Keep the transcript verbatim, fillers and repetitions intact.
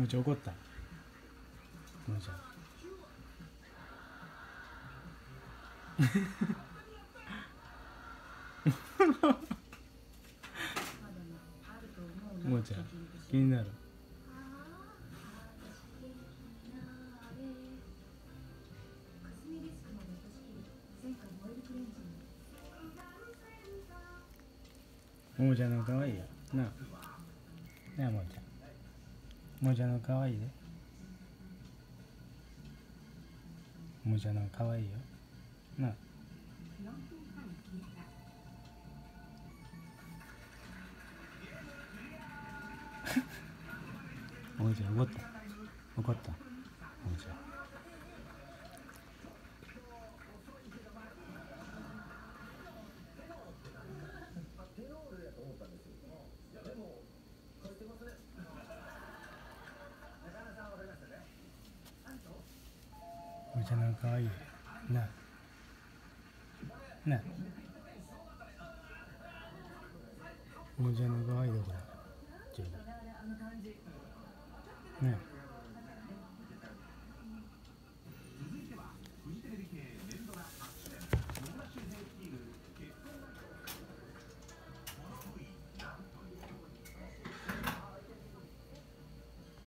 もちゃん怒った。もちゃんもちゃん気になる。ももちゃんのかわいいよなあ。なあももちゃん、ももちゃんのかわいいで。ももちゃんのかわいいよなあ。ももちゃん怒った。怒った。ももちゃん。ももちゃんのかわいいよなあ。なあ。ももちゃんのかわいいだから。ねえ。